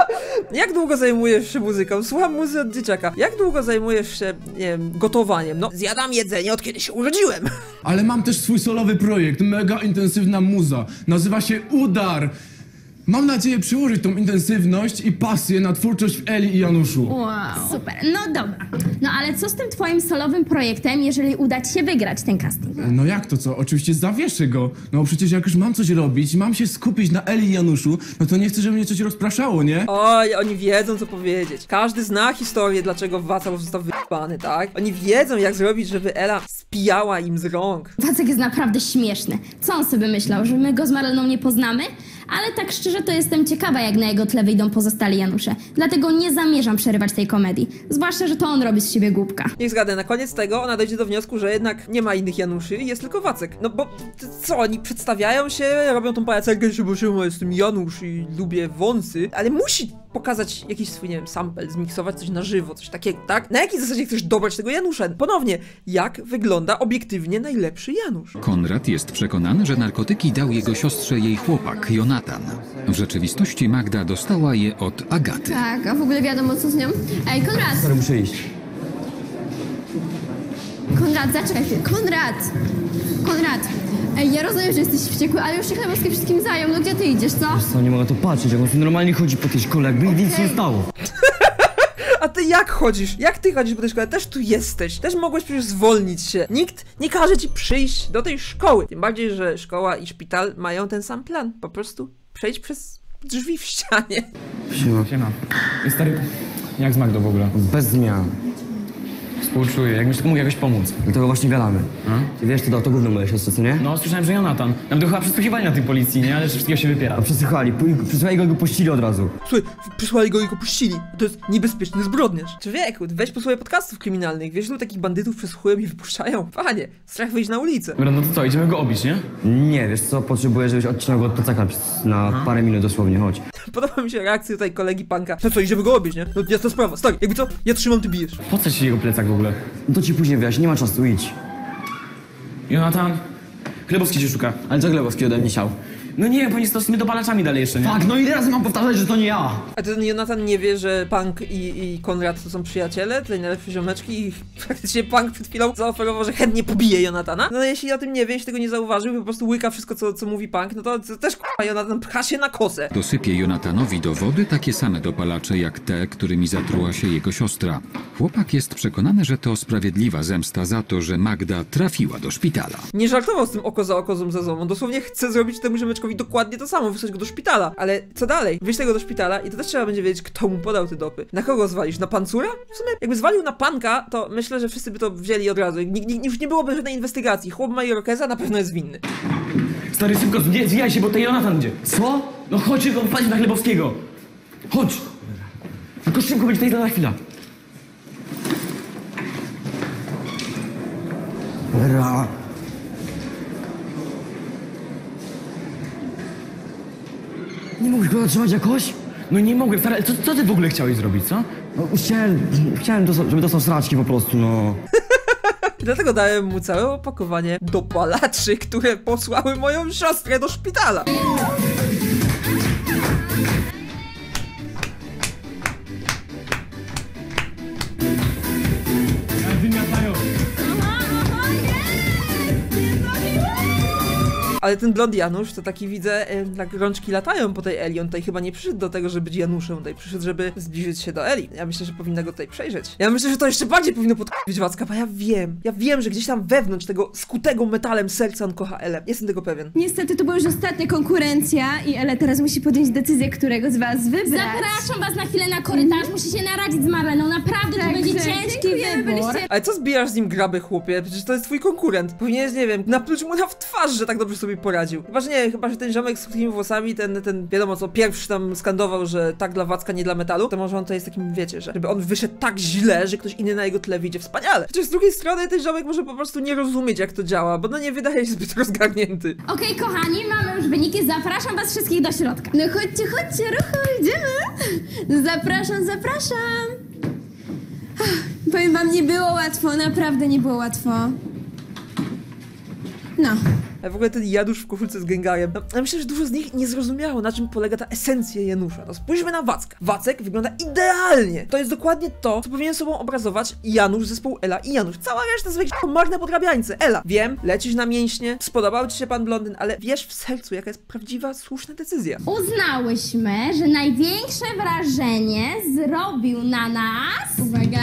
Jak długo zajmujesz się muzyką? Słucham muzy od dzieciaka. Jak długo zajmujesz się, nie wiem, gotowaniem? No, zjadam jedzenie od kiedy się urodziłem. Ale mam też swój solowy projekt, mega intensywna muza. Nazywa się Udar. Mam nadzieję przyłożyć tą intensywność i pasję na twórczość w Eli i Januszu. Wow. Super, no dobra. No ale co z tym twoim solowym projektem, jeżeli uda ci się wygrać ten casting? No jak to co? Oczywiście zawieszę go. No przecież jak już mam coś robić, mam się skupić na Eli i Januszu, no to nie chcę, żeby mnie coś rozpraszało, nie? Oj, oni wiedzą co powiedzieć. Każdy zna historię, dlaczego Wacek został wyjebany, tak? Oni wiedzą jak zrobić, żeby Ela spijała im z rąk. Wacek jest naprawdę śmieszny. Co on sobie myślał, że my go z Marleną nie poznamy? Ale tak szczerze to jestem ciekawa, jak na jego tle wyjdą pozostali Janusze. Dlatego nie zamierzam przerywać tej komedii. Zwłaszcza, że to on robi z siebie głupka. Niech zgadę, na koniec tego ona dojdzie do wniosku, że jednak nie ma innych Januszy i jest tylko Wacek. No bo co, oni przedstawiają się, robią tą pajacerkę, że jestem Janusz i lubię wąsy, ale musi pokazać jakiś swój, nie wiem, sample, zmiksować coś na żywo, coś takiego, tak? Na jakiej zasadzie chcesz dobrać tego Janusza? Ponownie, jak wygląda obiektywnie najlepszy Janusz? Konrad jest przekonany, że narkotyki dał jego siostrze jej chłopak, Jonatan. W rzeczywistości Magda dostała je od Agaty. Tak, a w ogóle wiadomo co z nią? Ej, Konrad! Sorry, muszę iść. Konrad, zaczekaj chwilę. Konrad! Ej, ja rozumiem, że jesteś wściekły, ale już się chlebowskie wszystkim zajął. No gdzie ty idziesz, co? Wiesz co, nie mogę to patrzeć, jak on tu normalnie chodzi po tej szkole, jakby nic nie stało. A ty jak chodzisz? Jak ty chodzisz po tej szkole? Też tu jesteś. Też mogłeś przecież zwolnić się. Nikt nie każe ci przyjść do tej szkoły. Tym bardziej, że szkoła i szpital mają ten sam plan. Po prostu przejdź przez drzwi w ścianie. Siema. Stary, jak z Magdą w ogóle? Bez zmian. Współczuję, jakbyś tylko mógł jakoś pomóc. Dlatego właśnie gadamy. Ty wiesz, to to gówno moje siostry, co nie? No, słyszałem, że Jonatan. Tam to chyba przesłuchiwali na tej policji, nie? Ale wszystkiego się wypiera. A przesłuchali, go puścili od razu. Słuchaj, przysłali go i go puścili. To jest niebezpieczny zbrodniarz. Człowieku, weź posłuchaj podcastów kryminalnych. Wiesz, ilu takich bandytów przesłuchują i wypuszczają? Panie, strach wyjść na ulicę. Dobra, no to co, idziemy go obić, nie? Nie, wiesz co, potrzebuję, żebyś odcinał go od plecaka na parę minut dosłownie, chodź. Podoba mi się reakcja tutaj kolegi Punka. No co, idziemy go obić, nie? No jasna sprawa, stary, jakby co, ja trzymam, ty bijesz. Po co ci jego plecak w ogóle? No to ci później wyjaśnię, nie ma czasu, idź. Jonatan, Glebowski się szuka. Ale co Glebowski ode mnie chciał? No nie, bo nie z tymi dopalaczami dalej jeszcze, nie? Tak, no ile razy mam powtarzać, że to nie ja? A ten Jonatan nie wie, że Punk i Konrad to są przyjaciele, tutaj najlepsze ziomeczki i faktycznie Punk przed chwilą zaoferował, że chętnie pobije Jonatana. No jeśli o tym nie wie, jeśli tego nie zauważył, po prostu łyka wszystko, co mówi Punk, no to też k***a Jonatan pcha się na kosę. Dosypie Jonatanowi do wody takie same dopalacze jak te, którymi zatruła się jego siostra. Chłopak jest przekonany, że to sprawiedliwa zemsta za to, że Magda trafiła do szpitala. Nie żartował z tym oko za oko, ząb za ząb. On dosłownie chce zrobić temu ziomeczkowi dokładnie to samo, wysłać go do szpitala. Ale co dalej? Wyjść tego do szpitala i to też trzeba będzie wiedzieć, kto mu podał te dopy. Na kogo zwalisz? Na pancura? W sumie, jakby zwalił na Panka, to myślę, że wszyscy by to wzięli od razu. Już nie byłoby żadnej inwestygacji. Chłop ma irokeza, na pewno jest winny. Stary, szybko, zwijaj się, bo ten Jonatan idzie. Co? No chodź, szybko, wpadź na Glebowskiego. Chodź. Tylko szybko, będzie tutaj na chwila. Ra. Nie mógłbyś go zatrzymać jakoś? No nie mogłem, stary, ale co ty w ogóle chciałeś zrobić, co? No, chciałem, żeby dostał sraczki po prostu, no. Dlatego dałem mu całe opakowanie dopalaczy, które posłały moją siostrę do szpitala. Ale ten blond Janusz, to taki widzę, tak rączki latają po tej Eli. On tutaj chyba nie przyszedł do tego, żeby być Januszem, tutaj przyszedł, żeby zbliżyć się do Eli. Ja myślę, że powinna go tutaj przejrzeć. Ja myślę, że to jeszcze bardziej powinno podkupić Wacka, bo ja wiem, że gdzieś tam wewnątrz tego skutego metalem serca on kocha Elę. Jestem tego pewien. Niestety to była już ostatnia konkurencja i Ela teraz musi podjąć decyzję, którego z was wybrać. Zapraszam was na chwilę na korytarz, musicie naradzić z Marleną, naprawdę to będzie ciężki wybór. Ale co zbijasz z nim graby, chłopie? Przecież to jest twój konkurent. Powinieneś, nie wiem, napluć mu w twarz, że tak dobrze sobie poradził. Chyba, że nie, chyba, że ten ziomek z krótkimi włosami, ten wiadomo co, pierwszy tam skandował, że tak dla Wacka, nie dla metalu, to może on to jest takim, wiecie, że żeby on wyszedł tak źle, że ktoś inny na jego tle wyjdzie wspaniale. Chociaż z drugiej strony ten ziomek może po prostu nie rozumieć, jak to działa, bo no nie wydaje się zbyt rozgarnięty. Okej, kochani, mamy już wyniki, zapraszam was wszystkich do środka. No chodźcie, ruchu, idziemy. Zapraszam. Powiem wam, nie było łatwo, naprawdę nie było łatwo. No. A w ogóle ten Janusz w koszulce z Gengarem, no, ja myślę, że dużo z nich nie zrozumiało, na czym polega ta esencja Janusza. No spójrzmy na Wacka. Wacek wygląda idealnie. To jest dokładnie to, co powinien sobą obrazować Janusz zespołu Ela i Janusz. Cała reszta to są marne podrabiańce. Ela, wiem, lecisz na mięśnie, spodobał ci się pan blondyn, ale wiesz w sercu, jaka jest prawdziwa, słuszna decyzja. Uznałyśmy, że największe wrażenie zrobił na nas... Uwaga...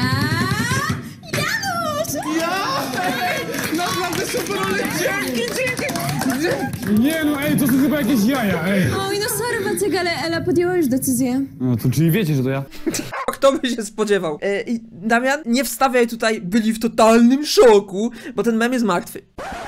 Janusz! Naprawdę super, ale dzięki! Nie no, ej, to są chyba jakieś jaja, ej. Oj, no sorry Wacek, ale Ela podjęła już decyzję. No to czyli wiecie, że to ja? Kto by się spodziewał? I Damian, nie wstawiaj tutaj, byli w totalnym szoku, bo ten mem jest martwy.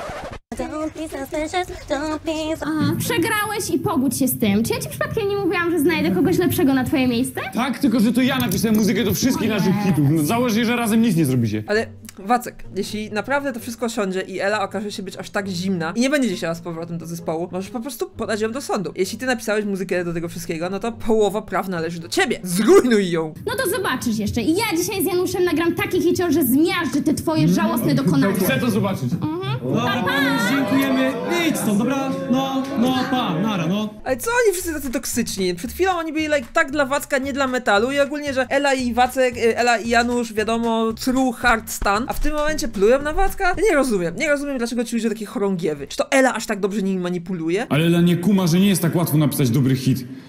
Aha, przegrałeś i pogódź się z tym. Czy ja ci przypadkiem nie mówiłam, że znajdę kogoś lepszego na twoje miejsce? Tak, tylko że to ja napisałem muzykę do wszystkich naszych hitów. No, założę, że razem nic nie zrobicie. Ale Wacek, jeśli naprawdę to wszystko siądzie i Ela okaże się być aż tak zimna i nie będzie chciała z powrotem do zespołu, możesz po prostu podać ją do sądu. Jeśli ty napisałeś muzykę do tego wszystkiego, no to połowa praw należy do ciebie. Zrujnuj ją! No to zobaczysz jeszcze. I ja dzisiaj z Januszem nagram taki hicior, że zmiażdżę te twoje żałosne dokonania. Chcę to zobaczyć. Dobra, panu dziękujemy. Idź stąd, dobra? No, nara, no. Ale co oni wszyscy tacy toksyczni? Przed chwilą oni byli tak dla Wacka, nie dla metalu i ogólnie, że Ela i Wacek, Ela i Janusz, wiadomo, true hard stan, a w tym momencie plują na Wacka? Ja nie rozumiem dlaczego ci ludzie takie chorągiewy. Czy to Ela aż tak dobrze nimi manipuluje? Ale Ela nie kuma, że nie jest tak łatwo napisać dobry hit.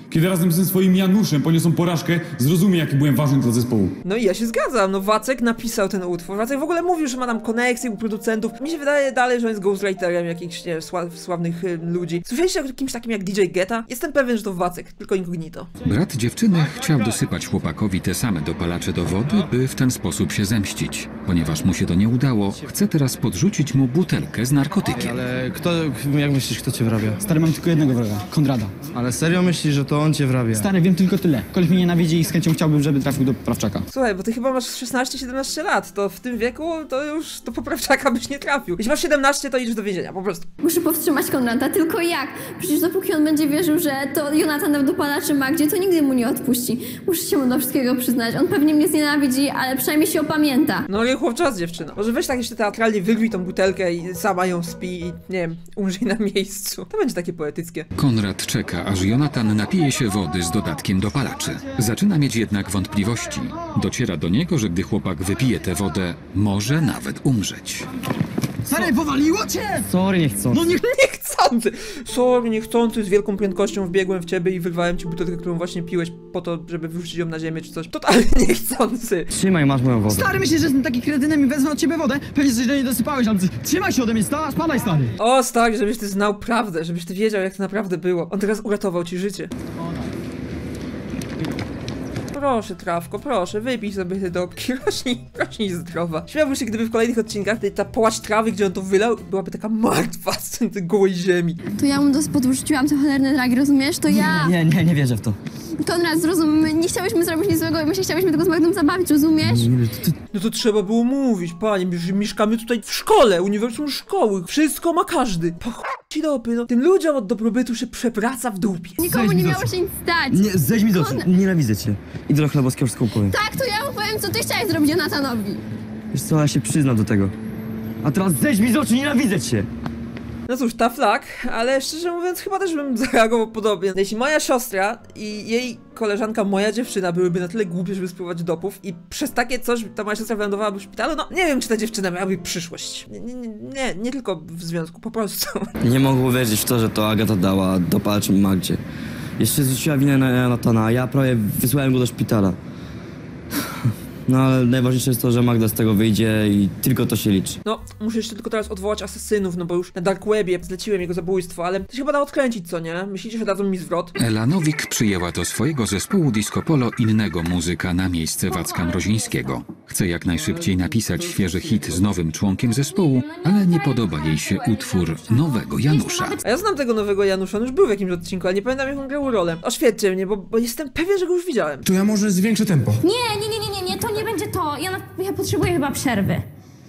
Kiedy razem ze swoim Januszem poniosą porażkę, zrozumie, jaki byłem ważny dla zespołu. No i ja się zgadzam, no Wacek napisał ten utwór. Wacek w ogóle mówił, że ma tam koneksje u producentów. Mi się wydaje dalej, że on jest ghostwriterem jakichś nie, sławnych ludzi. Słyszeliście o kimś takim jak DJ Geta? Jestem pewien, że to Wacek, tylko incognito. Brat dziewczyny chciał dosypać chłopakowi te same dopalacze do wody, by w ten sposób się zemścić. Ponieważ mu się to nie udało, chce teraz podrzucić mu butelkę z narkotykiem. Ale kto, jak myślisz, kto cię wrabia? Stary, mam tylko jednego wroga, Konrada. Ale serio myślisz, że to on cię wrabia? Stary, wiem tylko tyle. Koleś mnie nienawidzi i z chęcią chciałbym, żeby trafił do Poprawczaka. Słuchaj, bo ty chyba masz 16-17 lat, to w tym wieku to już do Poprawczaka byś nie trafił. Jeśli masz 17, to idziesz do więzienia, po prostu. Muszę powstrzymać Konrada, tylko jak? Przecież dopóki on będzie wierzył, że to Jonatan dał dopalaczy Magdzie, to nigdy mu nie odpuści. Muszę się mu do wszystkiego przyznać. On pewnie mnie znienawidzi, ale przynajmniej się opamięta. No ale chłop czas, dziewczyna. Może weź tak jeszcze teatralnie wygluj tą butelkę i sama ją spi i, nie wiem, umrzyj na miejscu. To będzie takie poetyckie. Konrad czeka, aż Jonatan napije się wody z dodatkiem dopalaczy. Zaczyna mieć jednak wątpliwości. Dociera do niego, że gdy chłopak wypije tę wodę, może nawet umrzeć. Stary, powaliło cię? Sorry, niechcący. No niechcący! Sorry, niechcący, z wielką prędkością wbiegłem w ciebie i wyrwałem ci butelkę, którą właśnie piłeś po to, żeby wyrzucić ją na ziemię czy coś. Totalnie niechcący. Trzymaj, masz moją wodę. Stary, myślisz, że jestem taki kretynem i wezmę od ciebie wodę? Pewnie coś do niej dosypałeś, ale trzymaj się ode mnie, spadaj, stary. O, stary, żebyś ty znał prawdę, żebyś ty wiedział, jak to naprawdę było. On teraz uratował ci życie. Proszę, trawko, proszę, wypij sobie te dobki, rośnij zdrowa. Śmiałbym się, gdyby w kolejnych odcinkach ta połać trawy, gdzie on to wylał, byłaby taka martwa z tej gołej ziemi. To ja mu podrzuciłam te cholerne dragi, rozumiesz? To ja... Nie wierzę w to. Konrad, zrozum, my nie chciałyśmy zrobić nic złego, my się chciałyśmy tylko z Magdą zabawić, rozumiesz? No to trzeba było mówić, panie, że mieszkamy tutaj w szkole, uniwersum szkoły, wszystko ma każdy. Po ci dopy, no. Tym ludziom od dobrobytu się przewraca w dupie. Nikomu nie miało się nic stać. Nie, zejdź mi do oczu, nienawidzę cię. Idę do Chlebowskiego, wszystko powiem. Tak, to ja mu powiem, co ty chciałeś zrobić Jonatanowi. Wiesz co, ja się przyznam do tego. A teraz zejdź mi z oczu, nienawidzę cię. No cóż, tough luck, ale szczerze mówiąc chyba też bym zareagował podobnie. Jeśli moja siostra i jej koleżanka, moja dziewczyna byłyby na tyle głupie, żeby spróbować dopów i przez takie coś ta moja siostra wylądowałaby w szpitalu, no nie wiem, czy ta dziewczyna miałaby przyszłość. Nie tylko w związku, po prostu. Nie mogę uwierzyć w to, że to Agata dała dopalaczy Magdzie. Jeszcze zrzuciła winę na Jonatana, a ja prawie wysłałem go do szpitala. No ale najważniejsze jest to, że Magda z tego wyjdzie i tylko to się liczy. No, muszę jeszcze tylko teraz odwołać asesynów, no bo już na Dark Webie zleciłem jego zabójstwo, ale to się chyba da odkręcić, co nie? Myślicie, że dadzą mi zwrot? Ela Nowik przyjęła do swojego zespołu Disco Polo innego muzyka na miejsce Wacka Mrozińskiego. Chce jak najszybciej napisać świeży hit z nowym członkiem zespołu, ale nie podoba jej się utwór nowego Janusza. A ja znam tego nowego Janusza, on już był w jakimś odcinku, ale nie pamiętam, jak on grał rolę. Oświećcie mnie, bo jestem pewien, że go już widziałem. To ja może zwiększę tempo. Nie, to nie będzie to. Ja potrzebuję chyba przerwy.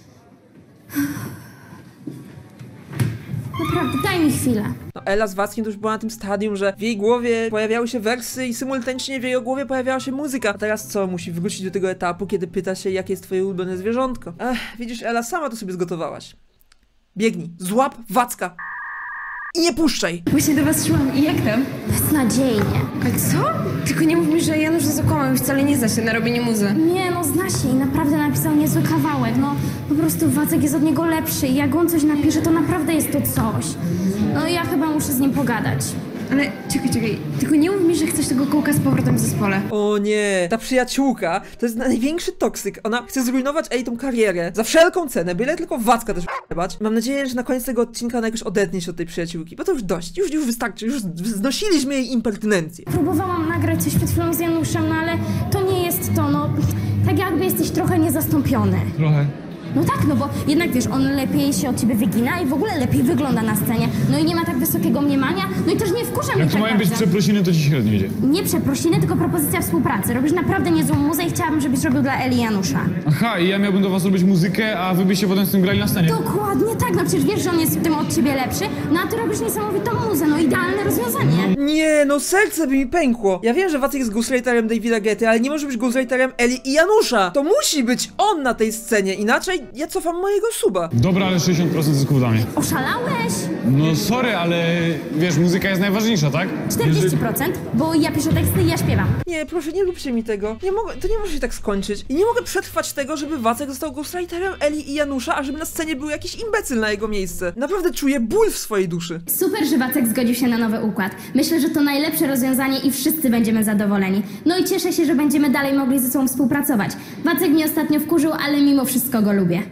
Naprawdę, daj mi chwilę. No Ela z Wackiem to już była na tym stadium, że w jej głowie pojawiały się wersy i symultanicznie w jej głowie pojawiała się muzyka. A teraz co? Musi wrócić do tego etapu, kiedy pyta się, jakie jest twoje ulubione zwierzątko. Widzisz, Ela, sama to sobie zgotowałaś. Biegnij, złap Wacka i nie puszczaj! Właśnie do was szłam i jak tam? Beznadziejnie. Ale co? Tylko nie mów mi, że Janusz nas okłamał i wcale nie zna się na robieniu muzy. Nie, no zna się i naprawdę napisał niezły kawałek. No po prostu Wacek jest od niego lepszy i jak on coś napisze, to naprawdę jest to coś. No ja chyba muszę z nim pogadać. Ale czekaj, tylko nie mów mi, że chcesz tego kołka z powrotem w zespole. O nie, ta przyjaciółka to jest największy toksyk. Ona chce zrujnować Eli tą karierę za wszelką cenę, byle tylko Wacka też jebać. Mam nadzieję, że na koniec tego odcinka ona jakoś odetnie się od tej przyjaciółki, bo to już dość, już wystarczy, już znosiliśmy jej impertynencję. Próbowałam nagrać coś przed chwilą z Januszem, no ale to nie jest to, no tak jakby jesteś trochę niezastąpiony. Trochę. No tak, no bo jednak wiesz, on lepiej się od ciebie wygina i w ogóle lepiej wygląda na scenie. No i nie ma tak wysokiego mniemania, no i też nie wkurza mnie Jak to tak mają być przeprosiny, to ci średnio idzie. Nie przeprosiny, tylko propozycja współpracy. Robisz naprawdę niezłą muzę i chciałabym, żebyś zrobił dla Eli i Janusza. Aha, i ja miałbym do was robić muzykę, a wy byście potem z tym grali na scenie. Dokładnie tak, no przecież wiesz, że on jest w tym od ciebie lepszy, no a ty robisz niesamowitą muzę, no idealne rozwiązanie. Nie, no serce by mi pękło. Ja wiem, że Wacek jest ghostwriterem Davida Getty, ale nie może być ghostwriterem Eli i Janusza. To musi być on na tej scenie, inaczej ja cofam mojego suba. Dobra, ale 60% zysków dla mnie. Oszalałeś? No sorry, ale wiesz, muzyka jest najważniejsza, tak? 40%, bo ja piszę teksty i ja śpiewam. Nie, proszę, nie róbcie mi tego. Nie mogę, to nie może się tak skończyć. I nie mogę przetrwać tego, żeby Wacek został ghostwriterem Eli i Janusza, a żeby na scenie był jakiś imbecyl na jego miejsce. Naprawdę czuję ból w swojej duszy. Super, że Wacek zgodził się na nowy układ. Myślę, że to najlepsze rozwiązanie i wszyscy będziemy zadowoleni. No i cieszę się, że będziemy dalej mogli ze sobą współpracować. Wacek mnie ostatnio wkurzył, ale mimo wszystko go lubię.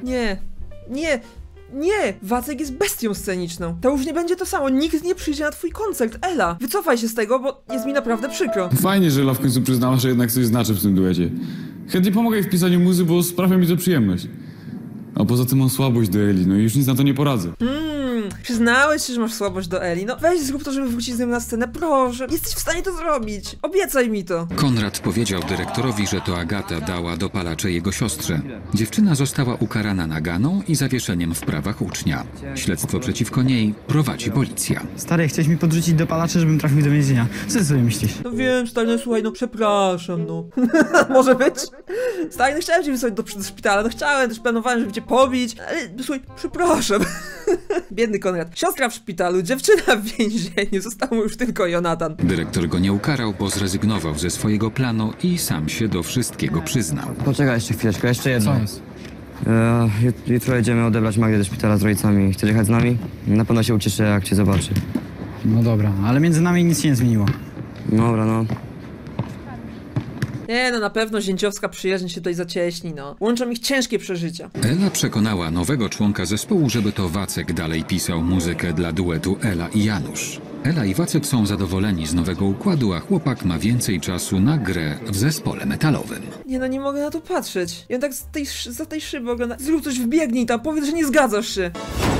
Nie! Wacek jest bestią sceniczną. To już nie będzie to samo. Nikt nie przyjdzie na twój koncert, Ela. Wycofaj się z tego, bo jest mi naprawdę przykro. Fajnie, że Ela w końcu przyznała, że jednak coś znaczy w tym duecie. Chętnie pomogę jej w pisaniu muzy, bo sprawia mi to przyjemność. A poza tym mam słabość do Eli, no i już nic na to nie poradzę. Przyznałeś się, że masz słabość do Eli. No weź zrób to, żeby wrócić z nim na scenę, proszę. Jesteś w stanie to zrobić. Obiecaj mi to. Konrad powiedział dyrektorowi, że to Agata dała dopalacze jego siostrze. Dziewczyna została ukarana naganą i zawieszeniem w prawach ucznia. Śledztwo przeciwko niej prowadzi policja. Stary, chciałeś mi podrzucić dopalacze, żebym trafił do więzienia. Co ty sobie myślisz? No wiem, stary, no słuchaj, no przepraszam, no. Może być? Stary, no chciałem cię wysłać do szpitala, no chciałem, też planowałem, żeby cię pobić, ale słuchaj, przepraszam. Biedny Konrad. Siostra w szpitalu, dziewczyna w więzieniu, został mu już tylko Jonatan. Dyrektor go nie ukarał, bo zrezygnował ze swojego planu i sam się do wszystkiego przyznał. Poczekaj jeszcze chwileczkę, jeszcze jedno. Co jest? Jutro jedziemy odebrać Magdę do szpitala z rodzicami. Chcesz jechać z nami? Na pewno się ucieszy, jak cię zobaczy. No dobra, ale między nami nic się nie zmieniło. Dobra, no. Nie, no na pewno zięciowska przyjaźń się tutaj zacieśni, no. Łączą ich ciężkie przeżycia. Ela przekonała nowego członka zespołu, żeby to Wacek dalej pisał muzykę dla duetu Ela i Janusz. Ela i Wacek są zadowoleni z nowego układu, a chłopak ma więcej czasu na grę w zespole metalowym. Nie no, nie mogę na to patrzeć. Ja tak za tej szyby oglądam. Zrób coś, wbiegnij tam, powiedz, że nie zgadzasz się.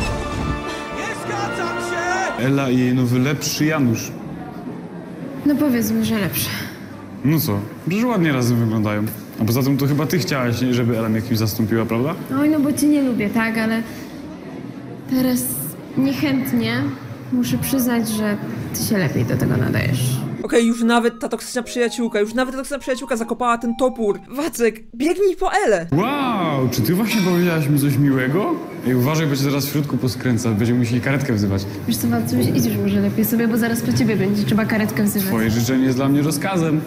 Ela i jej nowy lepszy Janusz. No powiedzmy, że lepsze. No co, przecież ładnie razem wyglądają. A poza tym to chyba ty chciałaś, nie, żeby Ela mnie kimś zastąpiła, prawda? Oj, no bo cię nie lubię, tak? Ale teraz niechętnie muszę przyznać, że ty się lepiej do tego nadajesz. Okej, już nawet ta toksyczna przyjaciółka zakopała ten topór. Wacek, biegnij po Elę. Wow, czy ty właśnie powiedziałaś mi coś miłego? Ej, uważaj, bo cię zaraz w środku poskręca, będziemy musieli karetkę wzywać. Wiesz co, Wacek, idziesz może lepiej sobie, bo zaraz po ciebie będzie trzeba karetkę wzywać. Twoje życzenie jest dla mnie rozkazem.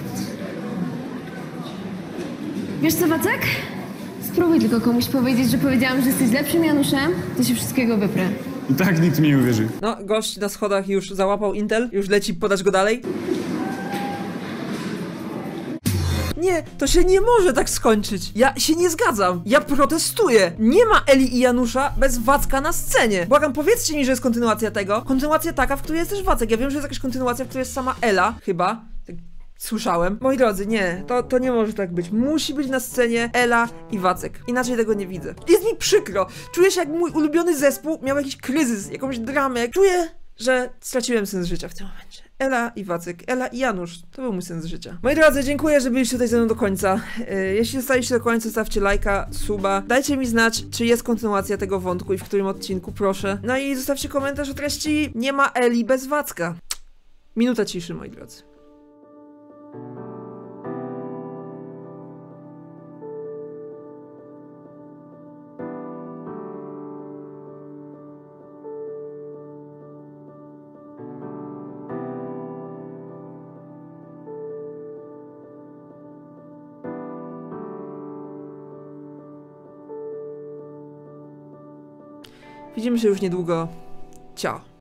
Wiesz co, Wacek? Spróbuj tylko komuś powiedzieć, że powiedziałam, że jesteś lepszym Januszem, to się wszystkiego wyprę. I tak nikt mi nie uwierzy. No, gość na schodach już załapał Intel, już leci podać go dalej. Nie, to się nie może tak skończyć. Ja się nie zgadzam. Ja protestuję. Nie ma Eli i Janusza bez Wacka na scenie. Błagam, powiedzcie mi, że jest kontynuacja tego. Kontynuacja taka, w której jest też Wacek. Ja wiem, że jest jakaś kontynuacja, w której jest sama Ela, chyba. Tak słyszałem. Moi drodzy, nie, to nie może tak być. Musi być na scenie Ela i Wacek. Inaczej tego nie widzę. Jest mi przykro. Czuję się, jak mój ulubiony zespół miał jakiś kryzys, jakąś dramę. Czuję, że straciłem sens życia w tym momencie. Ela i Wacek, Ela i Janusz. To był mój sens życia. Moi drodzy, dziękuję, że byliście tutaj ze mną do końca. Jeśli zostaliście do końca, zostawcie lajka, suba. Dajcie mi znać, czy jest kontynuacja tego wątku i w którym odcinku, proszę. No i zostawcie komentarz o treści nie ma Eli bez Wacka. Minuta ciszy, moi drodzy. Widzimy się już niedługo. Ciao.